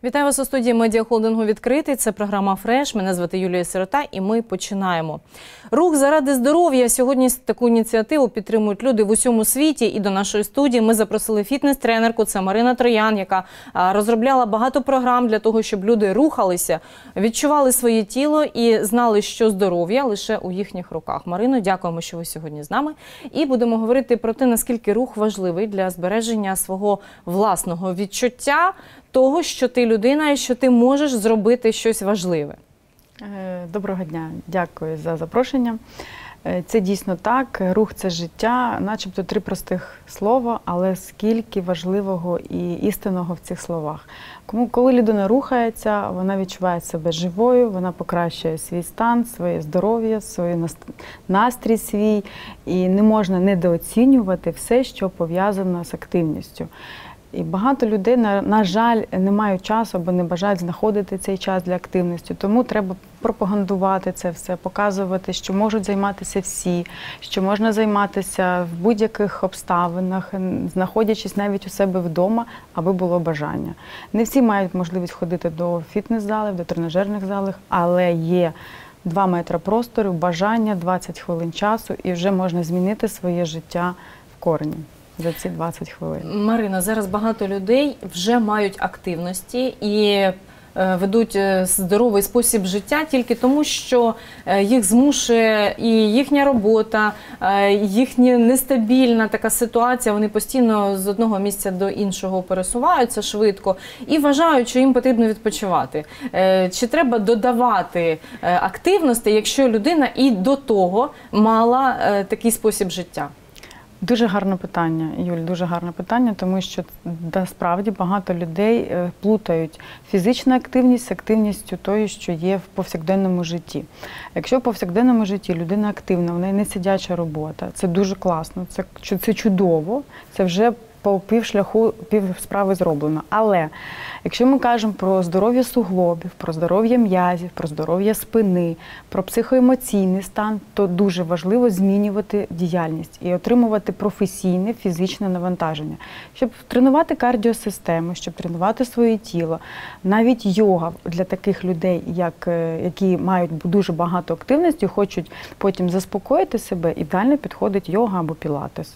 Вітаю вас у студії медіахолдингу «Відкритий». Це програма «Фреш». Мене звати Юлія Сирота і ми починаємо. Рух заради здоров'я. Сьогодні таку ініціативу підтримують люди в усьому світі. І до нашої студії ми запросили фітнес-тренерку. Це Марина Троян, яка розробляла багато програм для того, щоб люди рухалися, відчували своє тіло і знали, що здоров'я лише у їхніх руках. Марино, дякуємо, що ви сьогодні з нами. І будемо говорити про те, наскільки рух важливий для збереження свого власного відчуття, того, що ти людина і що ти можеш зробити щось важливе. Доброго дня, дякую за запрошення. Це дійсно так, рух – це життя, начебто три простих слова, але скільки важливого і істинного в цих словах. Коли людина рухається, вона відчуває себе живою, вона покращує свій стан, своє здоров'я, свій настрій свій, і не можна недооцінювати все, що пов'язано з активністю. І багато людей, на жаль, не мають часу або не бажають знаходити цей час для активності. Тому треба пропагандувати це все, показувати, що можуть займатися всі, що можна займатися в будь-яких обставинах, знаходячись навіть у себе вдома, аби було бажання. Не всі мають можливість ходити до фітнес-залів, до тренажерних залів, але є 2 метри простору, бажання, 20 хвилин часу, і вже можна змінити своє життя в корені за ці 20 хвилин. Марина, зараз багато людей вже мають активності і ведуть здоровий спосіб життя тільки тому, що їх змушує і їхня робота, їхня нестабільна така ситуація, вони постійно з одного місця до іншого пересуваються швидко і вважають, що їм потрібно відпочивати. Чи треба додавати активності, якщо людина і до того мала такий спосіб життя? Дуже гарне питання, Юль, дуже гарне питання, тому що насправді багато людей плутають фізичну активність з активністю тою, що є в повсякденному житті. Якщо в повсякденному житті людина активна, в неї не сидяча робота, це дуже класно, це чудово, це вже по півшляху, пів справи зроблено. Але якщо ми кажемо про здоров'я суглобів, про здоров'я м'язів, про здоров'я спини, про психоемоційний стан, то дуже важливо змінювати діяльність і отримувати професійне фізичне навантаження. Щоб тренувати кардіосистему, щоб тренувати своє тіло, навіть йога для таких людей, які мають дуже багато активності, хочуть потім заспокоїти себе, ідеально підходить йога або пілатес.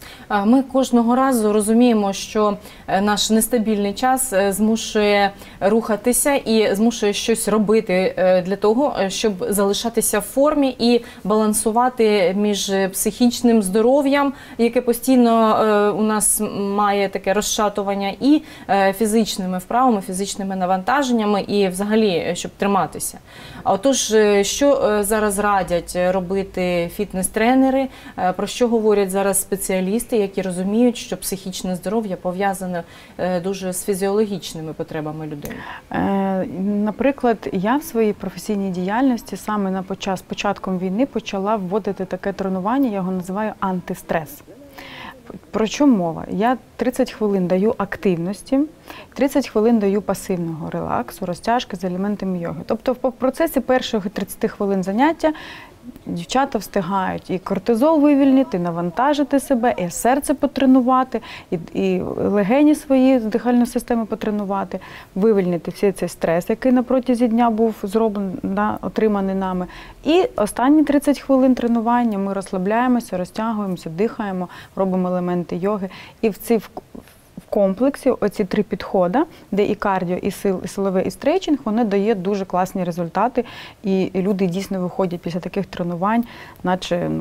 Ми кожного разу розуміємо, що наш нестабільний час змушує рухатися і змушує щось робити для того, щоб залишатися в формі і балансувати між психічним здоров'ям, яке постійно у нас має таке розшатування, і фізичними вправами, фізичними навантаженнями і взагалі, щоб триматися. Отож, що зараз радять робити фітнес-тренери, про що говорять зараз спеціалісти, які розуміють, що психічне здоров'я пов'язане дуже з фізіологічними потребами людини? Наприклад, я в своїй професійній діяльності саме з початком війни почала вводити таке тренування, я його називаю антистрес. Про що мова? Я 30 хвилин даю активності, 30 хвилин даю пасивного релаксу, розтяжки з елементами йоги. Тобто в процесі перших 30 хвилин заняття дівчата встигають і кортизол вивільнити, і навантажити себе, і серце потренувати, і легені свої, дихальну систему потренувати, вивільнити всі цей стрес, який на протязі дня був зроблений, отриманий нами. І останні 30 хвилин тренування ми розслабляємося, розтягуємося, дихаємо, робимо елементи йоги. І в комплексі оці 3 підходи, де і кардіо, і силовий, і стрейчинг, вони дають дуже класні результати. І люди дійсно виходять після таких тренувань, наче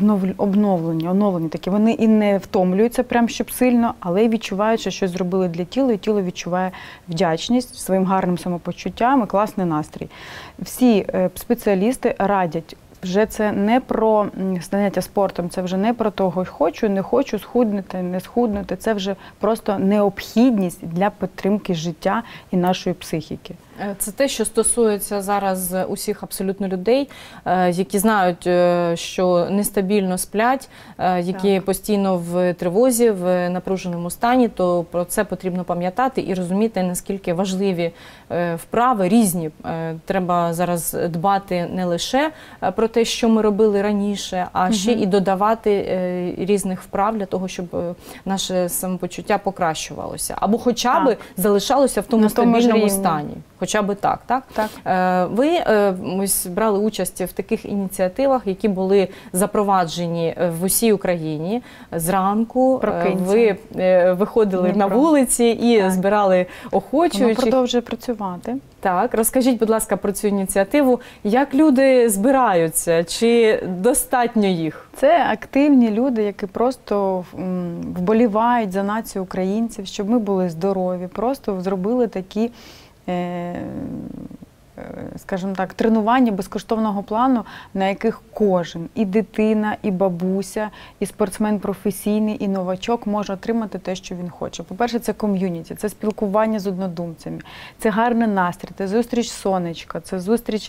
оновлені такі. Вони і не втомлюються прям щоб сильно, але й відчувають, що щось зробили для тіла, і тіло відчуває вдячність своїм гарним самопочуттям і класний настрій. Всі спеціалісти радять. Вже це не про заняття спортом, це вже не про того, хочу, не хочу, схуднути, не схуднути. Це вже просто необхідність для підтримки життя і нашої психіки. Це те, що стосується зараз усіх абсолютно людей, які знають, що нестабільно сплять, які постійно в тривозі, в напруженому стані, то про це потрібно пам'ятати і розуміти, наскільки важливі вправи, різні. Треба зараз дбати не лише про те, що ми робили раніше, а ще і додавати різних вправ для того, щоб наше самопочуття покращувалося. Або хоча б залишалося в тому стабільному стані. Хоча б так, так? Так. Ви ось брали участь в таких ініціативах, які були запроваджені в усій Україні. Зранку ви виходили на вулиці і збирали охочуючих. Воно продовжує працювати. Так, розкажіть, будь ласка, про цю ініціативу. Як люди збираються? Чи достатньо їх? Це активні люди, які просто вболівають за націю українців, щоб ми були здорові. Просто зробили такі, скажімо так, тренування безкоштовного плану, на яких кожен, і дитина, і бабуся, і спортсмен професійний, і новачок може отримати те, що він хоче. По-перше, це ком'юніті, це спілкування з однодумцями, це гарний настрій, це зустріч сонечка, це зустріч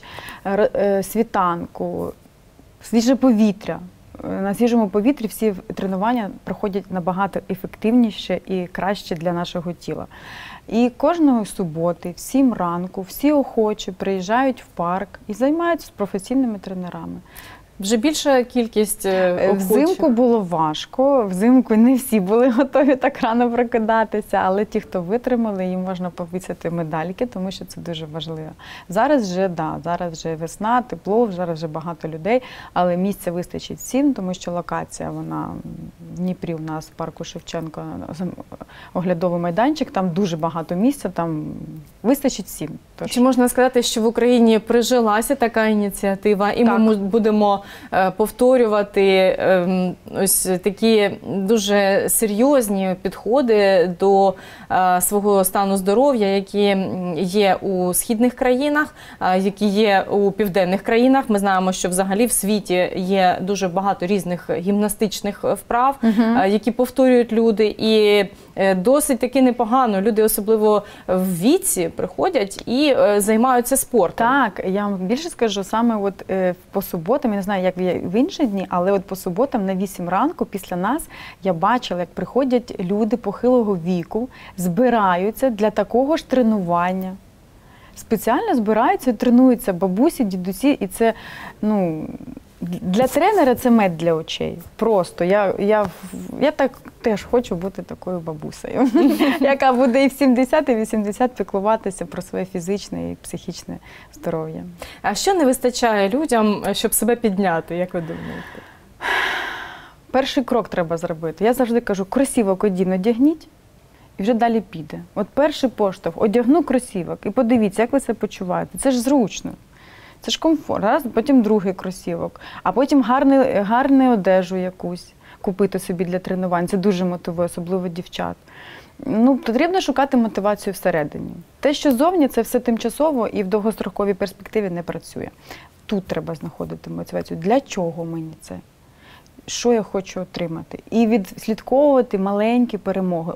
світанку, свіже повітря. На свіжому повітрі всі тренування проходять набагато ефективніше і краще для нашого тіла. І кожної суботи, в 7 ранку, всі охочі приїжджають в парк і займаються з професійними тренерами. Вже більша кількість охочих? Взимку було важко, взимку не всі були готові так рано прокидатися, але ті, хто витримали, їм можна повісити медальки, тому що це дуже важливо. Зараз вже, зараз вже весна, тепло, зараз вже багато людей, але місця вистачить всім, тому що локація, вона в Дніпрі у нас в парку Шевченка, оглядовий майданчик, там дуже багато місця, там вистачить всім. Тож. Чи можна сказати, що в Україні прижилася така ініціатива, і ми будемо повторювати ось такі дуже серйозні підходи до свого стану здоров'я, які є у східних країнах, які є у південних країнах. Ми знаємо, що взагалі в світі є дуже багато різних гімнастичних вправ, які повторюють люди, і досить таки непогано. Люди, особливо в віці, приходять і займаються спортом. Так, я вам більше скажу, саме от по суботам, я не знаю, як в інші дні, але от по суботам на 8 ранку після нас я бачила, як приходять люди похилого віку, збираються для такого ж тренування. Спеціально збираються і тренуються бабусі, дідусі, і це, для тренера це мед для очей. Просто. Я так теж хочу бути такою бабусею, яка буде і в 70, і в 80 піклуватися про своє фізичне і психічне здоров'я. А що не вистачає людям, щоб себе підняти, як ви думаєте? Перший крок треба зробити. Я завжди кажу, кросівок один одягніть, і вже далі піде. От перший поштовх, одягну кросівок і подивіться, як ви себе почуваєте. Це ж зручно. Це ж комфорт, раз, потім другий кросівок, а потім гарну одежу якусь купити собі для тренувань. Це дуже мотивує, особливо дівчат. Потрібно шукати мотивацію всередині. Те, що зовні, це все тимчасово і в довгостроковій перспективі не працює. Тут треба знаходити мотивацію. Для чого мені це? Що я хочу отримати? І відслідковувати маленькі перемоги.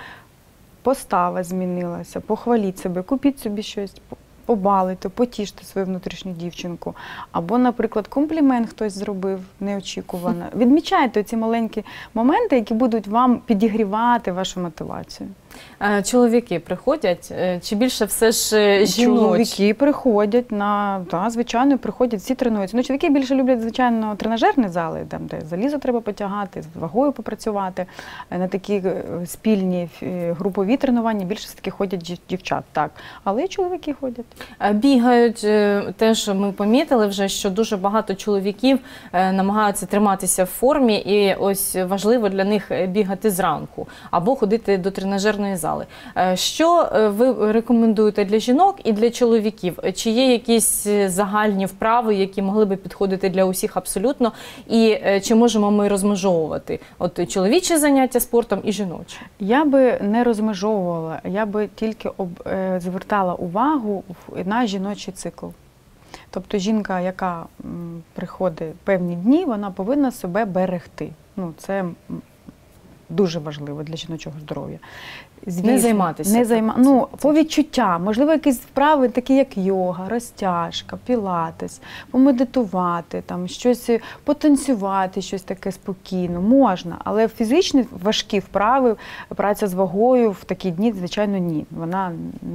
Постава змінилася, похваліть себе, купіть собі щось, побалити, потіште свою внутрішню дівчинку. Або, наприклад, комплімент хтось зробив неочікувано. Відмічайте ці маленькі моменти, які будуть вам підігрівати вашу мотивацію. Чоловіки приходять? Чи більше все ж жіночі? Чоловіки приходять, звичайно, приходять, всі тренуються. Чоловіки більше люблять, звичайно, тренажерні зали, де залізо треба потягати, з вагою попрацювати. На такі спільні групові тренування більше все-таки ходять дівчат, так. Але і чоловіки ходять. Бігають, теж ми помітили вже, що дуже багато чоловіків намагаються триматися в формі, і ось важливо для них бігати зранку або ходити до тренажерної зали. Що ви рекомендуєте для жінок і для чоловіків? Чи є якісь загальні вправи, які могли би підходити для усіх абсолютно? І чи можемо ми розмежовувати чоловічі заняття спортом і жіночі? Я би не розмежовувала, я би тільки звертала увагу на жіночий цикл. Тобто жінка, яка приходить певні дні, вона повинна себе берегти. Це дуже важливо для жіночого здоров'я. Не займатися. По відчуттям. Можливо, якісь вправи, такі як йога, розтяжка, пілатес, помедитувати, там, щось потанцювати, щось таке спокійно. Можна, але фізичні важкі вправи, праця з вагою в такі дні, звичайно, ні. Вона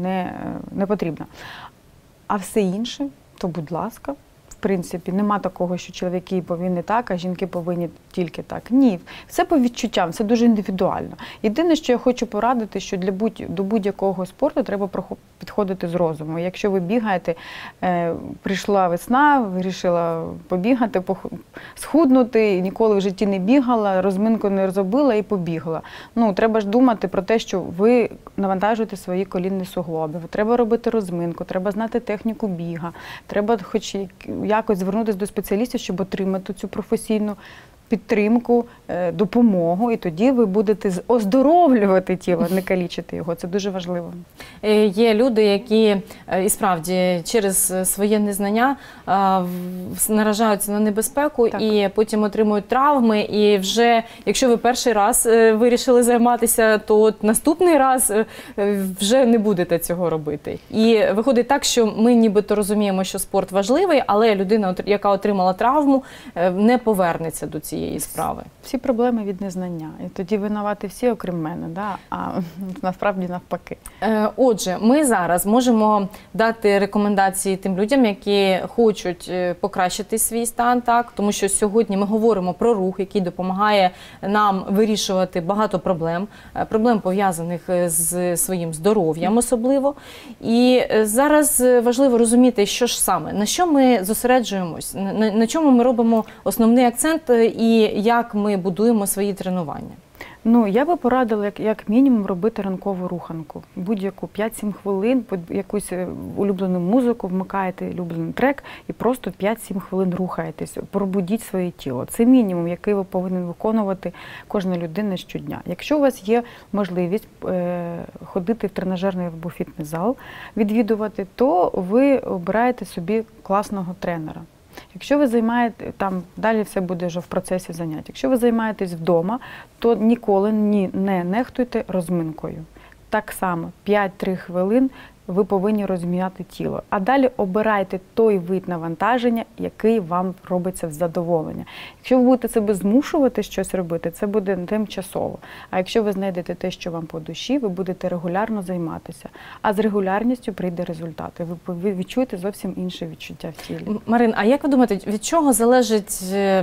не потрібна. А все інше, то будь ласка. В принципі, нема такого, що чоловіки повинні так, а жінки повинні тільки так. Ні, все по відчуттям, це дуже індивідуально. Єдине, що я хочу порадити, що до будь-якого спорту треба підходити з розуму. Якщо ви бігаєте, прийшла весна, вирішила побігати, схуднути, ніколи в житті не бігала, розминку не зробила і побігла. Треба ж думати про те, що ви навантажуєте свої колінні суглоби, треба робити розминку, треба знати техніку біга, треба хоч якось звернутися до спеціалістів, щоб отримати цю професійну підтримку, допомогу, і тоді ви будете оздоровлювати тіло, не калічити його. Це дуже важливо. Є люди, які і справді через своє незнання наражаються на небезпеку, так, і потім отримують травми. І вже, якщо ви перший раз вирішили займатися, то наступний раз вже не будете цього робити. І виходить так, що ми нібито розуміємо, що спорт важливий, але людина, яка отримала травму, не повернеться до цієї справи. Всі проблеми від незнання. І тоді винуваті всі, окрім мене, да? А насправді навпаки. Отже, ми зараз можемо дати рекомендації тим людям, які хочуть покращити свій стан, так? Тому що сьогодні ми говоримо про рух, який допомагає нам вирішувати багато проблем пов'язаних з своїм здоров'ям особливо. І зараз важливо розуміти, що ж саме, на що ми зосереджуємось, на чому ми робимо основний акцент і як ми будуємо свої тренування. Я би порадила, як мінімум, робити ранкову руханку. Будь-яку 5-7 хвилин, якусь улюблену музику, вмикаєте улюблений трек і просто 5-7 хвилин рухаєтесь, пробудіть своє тіло. Це мінімум, який ви повинні виконувати кожна людина щодня. Якщо у вас є можливість ходити в тренажерний або фітнес-зал, відвідувати, то ви обираєте собі класного тренера. Якщо ви займаєте, там далі все буде вже в процесі занять. Якщо ви займаєтесь вдома, то ніколи не нехтуйте розминкою. Так само 5-3 хвилин ви повинні розм'яти тіло. А далі обирайте той вид навантаження, який вам робиться в задоволення. Якщо ви будете себе змушувати щось робити, це буде тимчасово. А якщо ви знайдете те, що вам по душі, ви будете регулярно займатися. А з регулярністю прийде результат. І ви відчуєте зовсім інше відчуття в тілі. Марин, а як ви думаєте, від чого залежить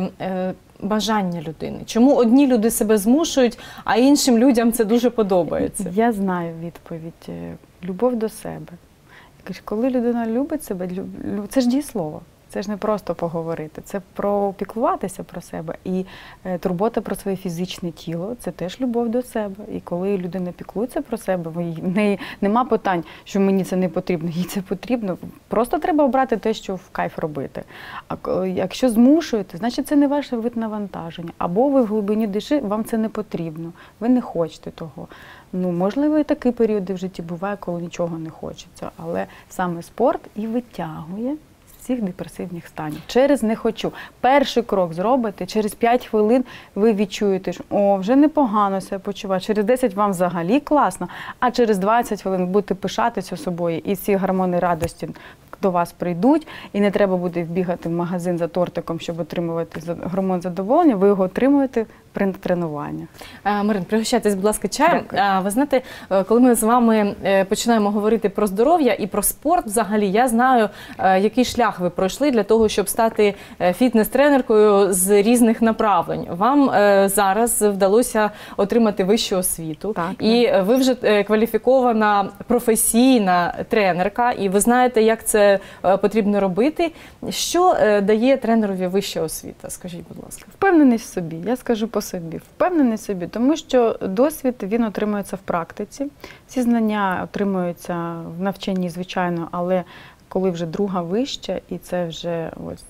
бажання людини? Чому одні люди себе змушують, а іншим людям це дуже подобається? Я знаю відповідь. Любов до себе. Коли людина любить себе, це ж дієслово. Це ж не просто поговорити, це про піклуватися про себе. І турбота про своє фізичне тіло – це теж любов до себе. І коли людина піклується про себе, в неї нема питань, що мені це не потрібно, їй це потрібно. Просто треба обрати те, що в кайф робити. А якщо змушуєте, значить це не ваше вид навантаження. Або ви в глибині душі, вам це не потрібно, ви не хочете того. Можливо, і такі періоди в житті буває, коли нічого не хочеться. Але саме спорт і витягує всіх депресивних станів. Через «не хочу». Перший крок зробите, через 5 хвилин ви відчуєте, що вже непогано себе почуваю, через 10 вам взагалі класно, а через 20 хвилин будете пишатися собою, і ці гормони радості до вас прийдуть, і не треба буде бігати в магазин за тортиком, щоб отримувати гормон задоволення, ви його отримуєте при тренуваннях. Марин, пригощайтесь, будь ласка, чаєм. Дякую. Ви знаєте, коли ми з вами починаємо говорити про здоров'я і про спорт взагалі, я знаю, який шлях ви пройшли для того, щоб стати фітнес-тренеркою з різних направлень. Вам зараз вдалося отримати вищу освіту. Так, і ви вже кваліфікована професійна тренерка, і ви знаєте, як це потрібно робити. Що дає тренерові вища освіта? Скажіть, будь ласка. Впевненість в собі. Я скажу по собі. Впевненість в собі, тому що досвід, він отримується в практиці. Всі знання отримуються в навчанні, звичайно, але коли вже друга вища, і це вже ось,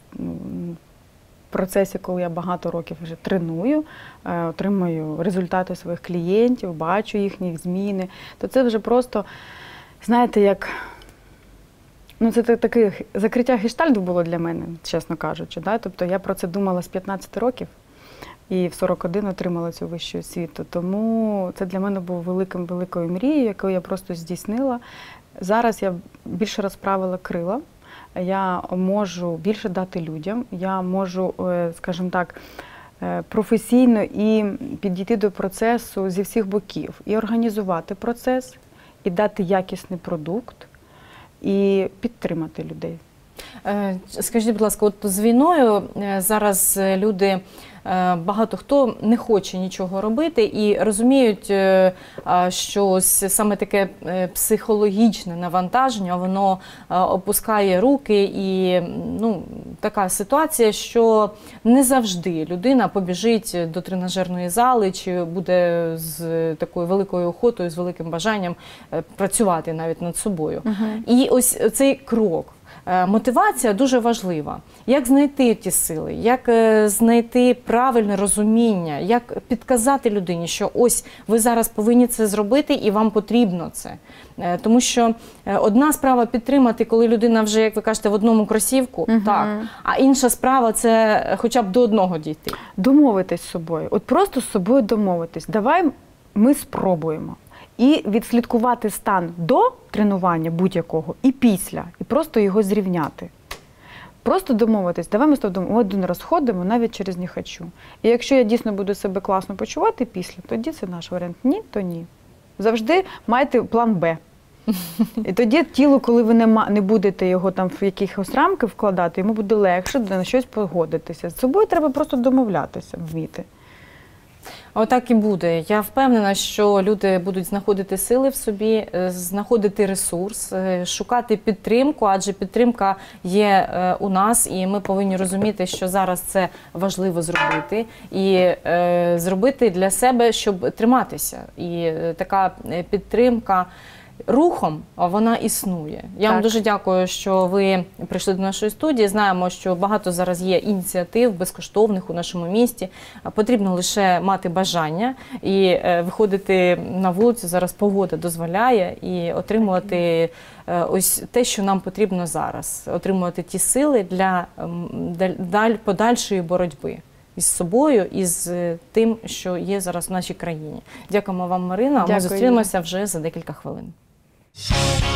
в процесі, коли я багато років вже треную, отримую результати своїх клієнтів, бачу їхні зміни, то це вже просто, знаєте, як... це таке закриття гештальту було для мене, чесно кажучи. Да? Тобто я про це думала з 15 років. і в 41 отримала цю вищу освіту. Тому це для мене був великою мрією, яку я просто здійснила. Зараз я більше розправила крила, я можу більше дати людям, я можу, скажімо так, професійно і підійти до процесу зі всіх боків. І організувати процес, і дати якісний продукт, і підтримати людей. Скажіть, будь ласка, от з війною зараз люди, багато хто не хоче нічого робити і розуміють, що ось саме таке психологічне навантаження, воно опускає руки, і така ситуація, що не завжди людина побіжить до тренажерної зали чи буде з такою великою охотою, з великим бажанням працювати навіть над собою. І ось цей крок. Мотивація дуже важлива. Як знайти ті сили, як знайти правильне розуміння, як підказати людині, що ось ви зараз повинні це зробити і вам потрібно це. Тому що одна справа підтримати, коли людина вже, як ви кажете, в одному кросівку, так, а інша справа – це хоча б до одного дійти. Домовитись з собою, от просто з собою домовитись. Давай ми спробуємо. І відслідкувати стан до тренування будь-якого і після, і просто його зрівняти. Просто домовитись, давай ми з тобою один раз ходимо, навіть через «не хочу». І якщо я дійсно буду себе класно почувати після, тоді це наш варіант. Ні, то ні. Завжди майте план «Б». І тоді тілу, коли ви не будете його там в якихось рамки вкладати, йому буде легше на щось погодитися. З собою треба просто домовлятися, вміти. Отак і буде. Я впевнена, що люди будуть знаходити сили в собі, знаходити ресурс, шукати підтримку, адже підтримка є у нас, і ми повинні розуміти, що зараз це важливо зробити. І зробити для себе, щоб триматися. І така підтримка рухом, вона існує. Я вам дуже дякую, що ви прийшли до нашої студії. Знаємо, що багато зараз є ініціатив безкоштовних у нашому місті. Потрібно лише мати бажання і виходити на вулицю. Зараз погода дозволяє, і отримувати ось те, що нам потрібно зараз. Отримувати ті сили для подальшої боротьби із собою і з тим, що є зараз в нашій країні. Дякуємо вам, Марина. Ми зустрінемося вже за декілька хвилин.